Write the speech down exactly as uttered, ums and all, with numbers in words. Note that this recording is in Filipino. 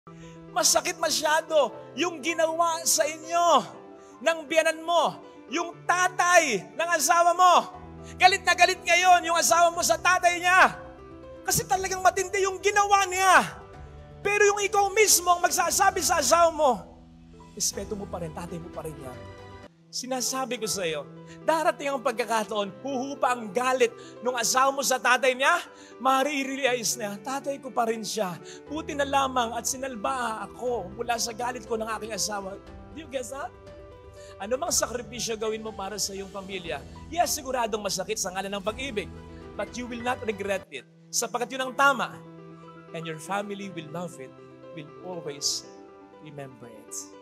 Masakit masyado yung ginawa sa inyo ng biyanan mo, yung tatay ng asawa mo. Galit na galit ngayon yung asawa mo sa tatay niya. Kasi talagang matindi yung ginawa niya. Pero yung ikaw mismo ang magsasabi sa asawa mo, respeto mo pa rin, tatay mo pa rin yan. Sinasabi ko sa iyo, darating ang pagkakataon, huhupa ang galit ng asawa mo sa tatay niya, marirealize na, tatay ko pa rin siya. Buti na lamang at sinalba ako mula sa galit ko ng aking asawa. Do you guess that? Ano mang sakripisyo gawin mo para sa iyong pamilya, yes, siguradong masakit sa ngalan ng pag-ibig. But you will not regret it. Sapagkat yun ang tama. And your family will love it, will always remember it.